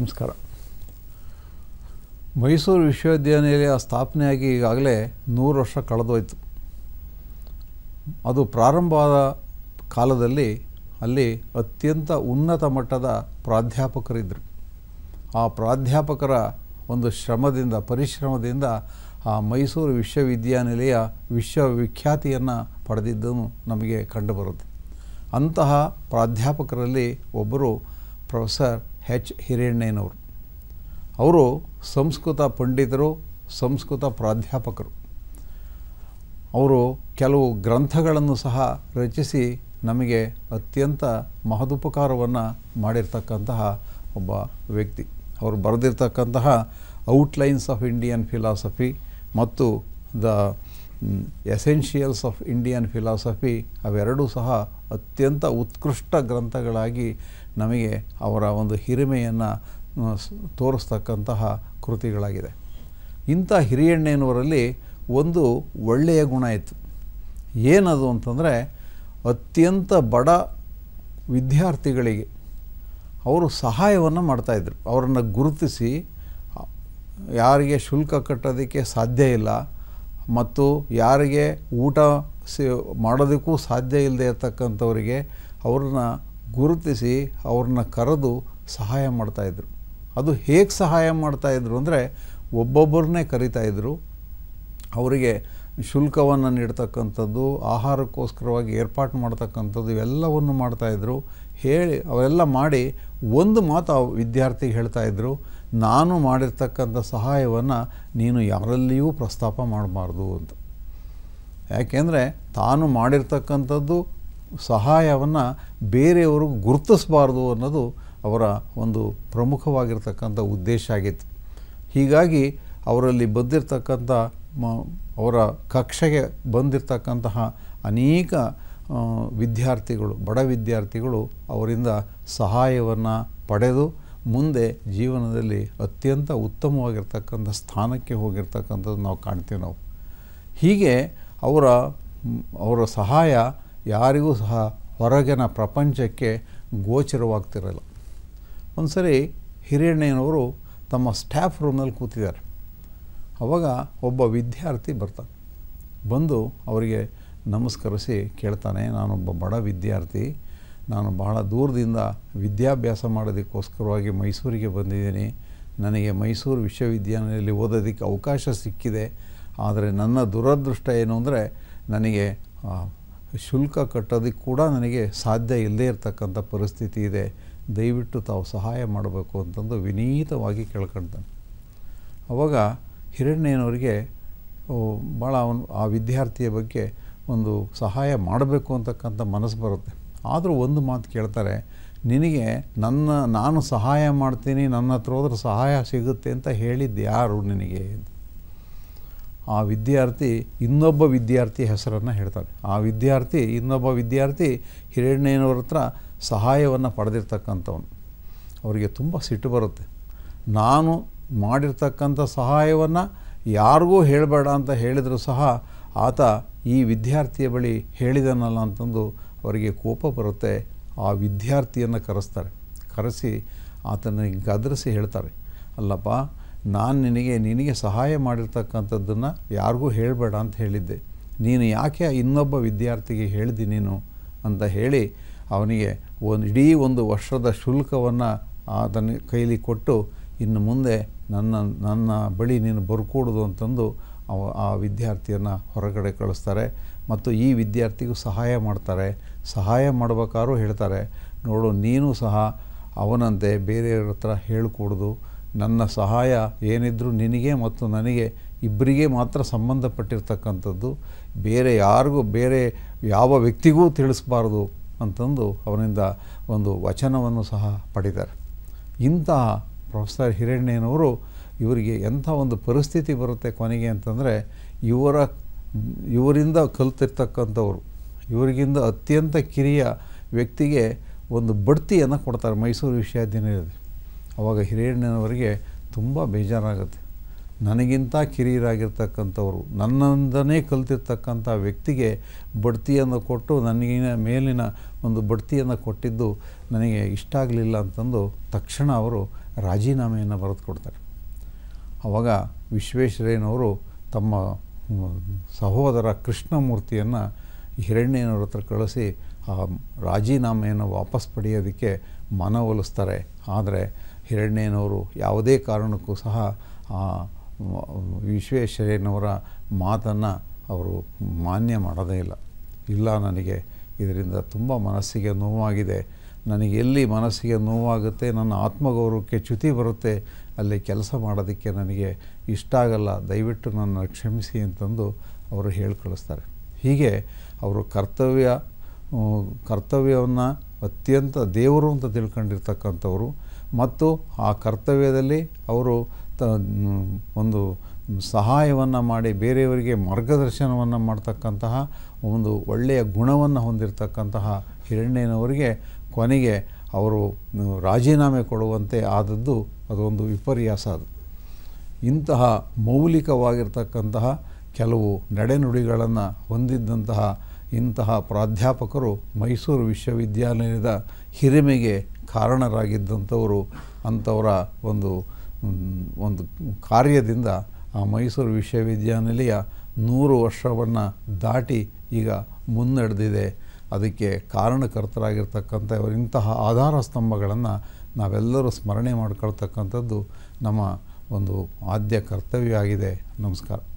ನಮಸ್ಕಾರ. ಮೈಸೂರು ವಿಶ್ವವಿದ್ಯಾನಿಲಯ ಸ್ಥಾಪನೆಯಾಗಿ ಈಗಾಗಲೇ 100 ವರ್ಷ ಕಳೆದೋಯ್ತು. ಅದು ಪ್ರಾರಂಭವಾದ ಕಾಲದಲ್ಲಿ ಅಲ್ಲಿ ಅತ್ಯಂತ ಉನ್ನತ ಮಟ್ಟದ ಪ್ರಾಧ್ಯಾಪಕರಿದ್ದರು. ಆ ಪ್ರಾಧ್ಯಾಪಕರ ಒಂದು ಪರಿಶ್ರಮದಿಂದ ಆ ಮೈಸೂರು ವಿಶ್ವವಿದ್ಯಾನಿಲಯ ವಿಶ್ವವಿಖ್ಯಾತಿಯನ್ನು ಪಡೆದಿದ್ದನ್ನು ನಮಗೆ ಕಂಡುಬರುತ್ತೆ. ಅಂತಹ ಪ್ರಾಧ್ಯಾಪಕರಲ್ಲಿ ಒಬ್ಬರು ಪ್ರೊಫೆಸರ್ ಹಿರಿಯಣ್ಣಯ್ಯನವರು. ಅವರು ಸಂಸ್ಕೃತ ಪಂಡಿತರು, ಸಂಸ್ಕೃತ ಪ್ರಾಧ್ಯಾಪಕರು. ಅವರು ಕೆಲವು ಗ್ರಂಥಗಳನ್ನು ಸಹ ರಚಿಸಿ ನಮಗೆ ಅತ್ಯಂತ ಮಹದುಪಕಾರವನ್ನು ಮಾಡಿರ್ತಕ್ಕಂತಹ ಒಬ್ಬ ವ್ಯಕ್ತಿ. ಅವರು ಬರೆದಿರ್ತಕ್ಕಂತಹ ಔಟ್ಲೈನ್ಸ್ ಆಫ್ ಇಂಡಿಯನ್ ಫಿಲಾಸಫಿ ಮತ್ತು the essentials of Indian philosophy ಅವೆರಡೂ ಸಹ ಅತ್ಯಂತ ಉತ್ಕೃಷ್ಟ ಗ್ರಂಥಗಳಾಗಿ ನಮಗೆ ಅವರ ಒಂದು ಹಿರಿಮೆಯನ್ನು ತೋರಿಸ್ತಕ್ಕಂತಹ ಕೃತಿಗಳಾಗಿದೆ. ಇಂಥ ಹಿರಿಯಣ್ಣಯ್ಯನವರಲ್ಲಿ ಒಂದು ಒಳ್ಳೆಯ ಗುಣ ಇತ್ತು. ಏನದು ಅಂತಂದರೆ, ಅತ್ಯಂತ ಬಡ ವಿದ್ಯಾರ್ಥಿಗಳಿಗೆ ಅವರು ಸಹಾಯವನ್ನು ಮಾಡ್ತಾಯಿದ್ರು. ಅವರನ್ನು ಗುರುತಿಸಿ ಯಾರಿಗೆ ಶುಲ್ಕ ಕಟ್ಟೋದಕ್ಕೆ ಸಾಧ್ಯ ಇಲ್ಲ ಮತ್ತು ಯಾರಿಗೆ ಊಟ ಮಾಡೋದಕ್ಕೂ ಸಾಧ್ಯ ಇಲ್ಲದೆ ಇರತಕ್ಕಂಥವರಿಗೆ ಅವ್ರನ್ನ ಗುರುತಿಸಿ ಅವ್ರನ್ನ ಕರೆದು ಸಹಾಯ ಮಾಡ್ತಾಯಿದ್ರು. ಅದು ಹೇಗೆ ಸಹಾಯ ಮಾಡ್ತಾಯಿದ್ರು ಅಂದರೆ, ಒಬ್ಬೊಬ್ಬರನ್ನೇ ಕರಿತಾಯಿದ್ರು, ಅವರಿಗೆ ಶುಲ್ಕವನ್ನು ನೀಡ್ತಕ್ಕಂಥದ್ದು, ಆಹಾರಕ್ಕೋಸ್ಕರವಾಗಿ ಏರ್ಪಾಟು ಮಾಡ್ತಕ್ಕಂಥದ್ದು ಇವೆಲ್ಲವನ್ನು ಮಾಡ್ತಾಯಿದ್ರು. ಅವೆಲ್ಲ ಮಾಡಿ ಒಂದು ಮಾತು ಆ ವಿದ್ಯಾರ್ಥಿಗೆ ಹೇಳ್ತಾಯಿದ್ರು, ನಾನು ಮಾಡಿರ್ತಕ್ಕಂಥ ಸಹಾಯವನ್ನು ನೀನು ಯಾರಲ್ಲಿಯೂ ಪ್ರಸ್ತಾಪ ಮಾಡಬಾರ್ದು ಅಂತ. ಯಾಕೆಂದರೆ ತಾನು ಮಾಡಿರ್ತಕ್ಕಂಥದ್ದು ಸಹಾಯವನ್ನು ಬೇರೆಯವರು ಗುರುತಿಸಬಾರ್ದು ಅನ್ನೋದು ಅವರ ಒಂದು ಪ್ರಮುಖವಾಗಿರ್ತಕ್ಕಂಥ ಉದ್ದೇಶ ಆಗಿತ್ತು. ಹೀಗಾಗಿ ಅವರಲ್ಲಿ ಬಂದಿರತಕ್ಕಂಥ ಅವರ ಕಕ್ಷೆಗೆ ಬಂದಿರತಕ್ಕಂತಹ ಅನೇಕ ವಿದ್ಯಾರ್ಥಿಗಳು, ಬಡ ವಿದ್ಯಾರ್ಥಿಗಳು ಅವರಿಂದ ಸಹಾಯವನ್ನು ಪಡೆದು ಮುಂದೆ ಜೀವನದಲ್ಲಿ ಅತ್ಯಂತ ಉತ್ತಮವಾಗಿರ್ತಕ್ಕಂಥ ಸ್ಥಾನಕ್ಕೆ ಹೋಗಿರ್ತಕ್ಕಂಥದ್ದು ನಾವು ಕಾಣ್ತೀವಿ. ಹೀಗೆ ಅವರ ಸಹಾಯ ಯಾರಿಗೂ ಸಹ ಹೊರಗಿನ ಪ್ರಪಂಚಕ್ಕೆ ಗೋಚರವಾಗ್ತಿರಲ್ಲ. ಒಂದು ಸರಿ ಹಿರಿಯಣ್ಣಯ್ಯನವರು ತಮ್ಮ ಸ್ಟಾಫ್ ರೂಮ್ನಲ್ಲಿ ಕೂತಿದ್ದಾರೆ. ಆವಾಗ ಒಬ್ಬ ವಿದ್ಯಾರ್ಥಿ ಬರ್ತಾನೆ. ಬಂದು ಅವರಿಗೆ ನಮಸ್ಕರಿಸಿ ಕೇಳ್ತಾನೆ, ನಾನೊಬ್ಬ ಬಡ ವಿದ್ಯಾರ್ಥಿ, ನಾನು ಬಹಳ ದೂರದಿಂದ ವಿದ್ಯಾಭ್ಯಾಸ ಮಾಡೋದಕ್ಕೋಸ್ಕರವಾಗಿ ಮೈಸೂರಿಗೆ ಬಂದಿದ್ದೀನಿ. ನನಗೆ ಮೈಸೂರು ವಿಶ್ವವಿದ್ಯಾನಿಲಯದಲ್ಲಿ ಓದೋದಕ್ಕೆ ಅವಕಾಶ ಸಿಕ್ಕಿದೆ. ಆದರೆ ನನ್ನ ದುರದೃಷ್ಟ ಏನು ಅಂದರೆ, ನನಗೆ ಶುಲ್ಕ ಕಟ್ಟೋದಕ್ಕೆ ಕೂಡ ನನಗೆ ಸಾಧ್ಯ ಇಲ್ಲದೇ ಇರತಕ್ಕಂಥ ಪರಿಸ್ಥಿತಿ ಇದೆ. ದಯವಿಟ್ಟು ತಾವು ಸಹಾಯ ಮಾಡಬೇಕು ಅಂತಂದು ವಿನೀತವಾಗಿ ಕೇಳ್ಕೊಳ್ತಾನೆ. ಆವಾಗ ಹಿರಣ್ಣಯ್ಯನವರಿಗೆ ಭಾಳ ಆ ವಿದ್ಯಾರ್ಥಿಯ ಬಗ್ಗೆ ಒಂದು ಸಹಾಯ ಮಾಡಬೇಕು ಅಂತಕ್ಕಂಥ ಮನಸ್ಸು ಬರುತ್ತೆ. ಆದರೂ ಒಂದು ಮಾತು ಕೇಳ್ತಾರೆ, ನಿನಗೆ ನಾನು ಸಹಾಯ ಮಾಡ್ತೀನಿ, ನನ್ನ ಹತ್ರ ಹೋದ್ರೆ ಸಹಾಯ ಸಿಗುತ್ತೆ ಅಂತ ಹೇಳಿದ್ದು ಯಾರು ನಿನಗೆ? ಆ ವಿದ್ಯಾರ್ಥಿ ಇನ್ನೊಬ್ಬ ವಿದ್ಯಾರ್ಥಿ ಹೆಸರನ್ನು ಹೇಳ್ತಾನೆ. ಆ ವಿದ್ಯಾರ್ಥಿ ಇನ್ನೊಬ್ಬ ವಿದ್ಯಾರ್ಥಿ ಹಿರಣ್ಣಯ್ಯನವ್ರ ಹತ್ರ ಸಹಾಯವನ್ನು ಪಡೆದಿರ್ತಕ್ಕಂಥವನು. ಅವರಿಗೆ ತುಂಬ ಸಿಟ್ಟು ಬರುತ್ತೆ. ನಾನು ಮಾಡಿರ್ತಕ್ಕಂಥ ಸಹಾಯವನ್ನು ಯಾರಿಗೂ ಹೇಳಬೇಡ ಅಂತ ಹೇಳಿದರೂ ಸಹ ಆತ ಈ ವಿದ್ಯಾರ್ಥಿಯ ಬಳಿ ಹೇಳಿದನಲ್ಲ ಅಂತಂದು ಅವರಿಗೆ ಕೋಪ ಬರುತ್ತೆ. ಆ ವಿದ್ಯಾರ್ಥಿಯನ್ನು ಕರೆಸಿ ಆತನಿಗೆ ಗದರಿಸಿ ಹೇಳ್ತಾರೆ, ಅಲ್ಲಪ್ಪ, ನಾನು ನಿನಗೆ ಸಹಾಯ ಮಾಡಿರ್ತಕ್ಕಂಥದ್ದನ್ನು ಯಾರಿಗೂ ಹೇಳಬೇಡ ಅಂತ ಹೇಳಿದ್ದೆ, ನೀನು ಯಾಕೆ ಇನ್ನೊಬ್ಬ ವಿದ್ಯಾರ್ಥಿಗೆ ಹೇಳಿದಿ ನೀನು ಅಂತ ಹೇಳಿ ಅವನಿಗೆ ಇಡೀ ಒಂದು ವರ್ಷದ ಶುಲ್ಕವನ್ನು ಆತನ ಕೈಲಿ ಕೊಟ್ಟು, ಇನ್ನು ಮುಂದೆ ನನ್ನ ಬಳಿ ನೀನು ಬರ್ಕೂಡ್ದು ಅಂತಂದು ಆ ವಿದ್ಯಾರ್ಥಿಯನ್ನು ಹೊರಗಡೆ ಕಳಿಸ್ತಾರೆ. ಮತ್ತು ಈ ವಿದ್ಯಾರ್ಥಿಗೂ ಸಹಾಯ ಮಾಡ್ತಾರೆ. ಸಹಾಯ ಮಾಡ್ಬೇಕಾದ್ರೂ ಹೇಳ್ತಾರೆ, ನೋಡು, ನೀನು ಸಹ ಅವನಂತೆ ಬೇರೆಯವ್ರ ಹತ್ರ ಹೇಳ್ಕೂಡ್ದು. ನನ್ನ ಸಹಾಯ ಏನಿದ್ರೂ ನಿನಗೆ ಮತ್ತು ನನಗೆ ಇಬ್ಬರಿಗೆ ಮಾತ್ರ ಸಂಬಂಧಪಟ್ಟಿರ್ತಕ್ಕಂಥದ್ದು, ಬೇರೆ ಯಾವ ವ್ಯಕ್ತಿಗೂ ತಿಳಿಸ್ಬಾರ್ದು ಅಂತಂದು ಅವನಿಂದ ಒಂದು ವಚನವನ್ನು ಸಹ ಪಡಿತಾರೆ. ಇಂತಹ ಪ್ರೊಫೆಸರ್ ಹಿರಣ್ಣಯ್ಯನವರು ಇವರಿಗೆ ಎಂಥ ಒಂದು ಪರಿಸ್ಥಿತಿ ಬರುತ್ತೆ ಕೊನೆಗೆ ಅಂತಂದರೆ, ಇವರಿಂದ ಕಲಿತಿರ್ತಕ್ಕಂಥವ್ರು ಇವರಿಗಿಂತ ಅತ್ಯಂತ ಕಿರಿಯ ವ್ಯಕ್ತಿಗೆ ಒಂದು ಬಡ್ತಿಯನ್ನು ಕೊಡ್ತಾರೆ ಮೈಸೂರು ವಿಶ್ವವಿದ್ಯಾನಿಲಯದಲ್ಲಿ. ಆವಾಗ ಹಿರಿಯಣ್ಣನವರಿಗೆ ತುಂಬ ಬೇಜಾರಾಗುತ್ತೆ. ನನಗಿಂತ ಕಿರಿಯರಾಗಿರ್ತಕ್ಕಂಥವ್ರು, ನನ್ನಿಂದನೇ ಕಲಿತಿರ್ತಕ್ಕಂಥ ವ್ಯಕ್ತಿಗೆ ಬಡ್ತಿಯನ್ನು ಕೊಟ್ಟು ನನಗಿನ ಮೇಲಿನ ಒಂದು ಬಡ್ತಿಯನ್ನು ಕೊಟ್ಟಿದ್ದು ನನಗೆ ಇಷ್ಟ ಆಗಲಿಲ್ಲ ಅಂತಂದು ತಕ್ಷಣ ಅವರು ರಾಜೀನಾಮೆಯನ್ನು ಬರೆದು ಕೊಡ್ತಾರೆ. ಆವಾಗ ವಿಶ್ವೇಶ್ವರಯ್ಯನವರು ತಮ್ಮ ಸಹೋದರ ಕೃಷ್ಣಮೂರ್ತಿಯನ್ನು ಹಿರಣ್ಯನವ್ರ ಹತ್ರ ಕಳಿಸಿ ಆ ರಾಜೀನಾಮೆಯನ್ನು ವಾಪಸ್ ಪಡೆಯೋದಕ್ಕೆ ಮನವೊಲಿಸ್ತಾರೆ. ಆದರೆ ಹಿರಣ್ಯನವರು ಯಾವುದೇ ಕಾರಣಕ್ಕೂ ಸಹ ಆ ವಿಶ್ವೇಶ್ವರಯ್ಯನವರ ಮಾತನ್ನು ಅವರು ಮಾನ್ಯ ಮಾಡೋದೇ ಇಲ್ಲ. ಇಲ್ಲ, ನನಗೆ ಇದರಿಂದ ತುಂಬ ಮನಸ್ಸಿಗೆ ನೋವಾಗಿದೆ, ನನಗೆ ಎಲ್ಲಿ ಮನಸ್ಸಿಗೆ ನೋವಾಗುತ್ತೆ, ನನ್ನ ಆತ್ಮಗೌರವಕ್ಕೆ ಚ್ಯುತಿ ಬರುತ್ತೆ, ಅಲ್ಲಿ ಕೆಲಸ ಮಾಡೋದಕ್ಕೆ ನನಗೆ ಇಷ್ಟ ಆಗಲ್ಲ, ದಯವಿಟ್ಟು ನನ್ನ ಕ್ಷಮಿಸಿ ಅಂತಂದು ಅವರು ಹೇಳಿ ಕಳಿಸ್ತಾರೆ. ಹೀಗೆ ಅವರು ಕರ್ತವ್ಯವನ್ನು ಅತ್ಯಂತ ದೇವರು ಅಂತ ತಿಳ್ಕೊಂಡಿರ್ತಕ್ಕಂಥವ್ರು ಮತ್ತು ಆ ಕರ್ತವ್ಯದಲ್ಲಿ ಅವರು ಒಂದು ಸಹಾಯವನ್ನು ಮಾಡಿ ಬೇರೆಯವರಿಗೆ ಮಾರ್ಗದರ್ಶನವನ್ನು ಮಾಡ್ತಕ್ಕಂತಹ ಒಂದು ಒಳ್ಳೆಯ ಗುಣವನ್ನು ಹೊಂದಿರತಕ್ಕಂತಹ ಹಿರಣ್ಯನವರಿಗೆ ಕೊನೆಗೆ ಅವರು ರಾಜೀನಾಮೆ ಕೊಡುವಂತೆ ಆದದ್ದು ಅದೊಂದು ವಿಪರ್ಯಾಸ. ಅದು ಇಂತಹ ಮೌಲಿಕವಾಗಿರ್ತಕ್ಕಂತಹ ಕೆಲವು ನಡೆನುಡಿಗಳನ್ನು ಹೊಂದಿದ್ದಂತಹ ಇಂತಹ ಪ್ರಾಧ್ಯಾಪಕರು ಮೈಸೂರು ವಿಶ್ವವಿದ್ಯಾಲಯದ ಹಿರಿಮೆಗೆ ಕಾರಣರಾಗಿದ್ದಂಥವರು. ಅಂಥವರ ಒಂದು ಕಾರ್ಯದಿಂದ ಆ ಮೈಸೂರು ವಿಶ್ವವಿದ್ಯಾನಿಲಯ 100 ವರ್ಷವನ್ನು ದಾಟಿ ಈಗ ಮುನ್ನಡೆದಿದೆ. ಅದಕ್ಕೆ ಕಾರಣಕರ್ತರಾಗಿರ್ತಕ್ಕಂಥ ಇಂತಹ ಆಧಾರ ಸ್ತಂಭಗಳನ್ನು ನಾವೆಲ್ಲರೂ ಸ್ಮರಣೆ ಮಾಡ್ಕೊಳ್ತಕ್ಕಂಥದ್ದು ನಮ್ಮ ಒಂದು ಆದ್ಯ ಕರ್ತವ್ಯ ಆಗಿದೆ. ನಮಸ್ಕಾರ.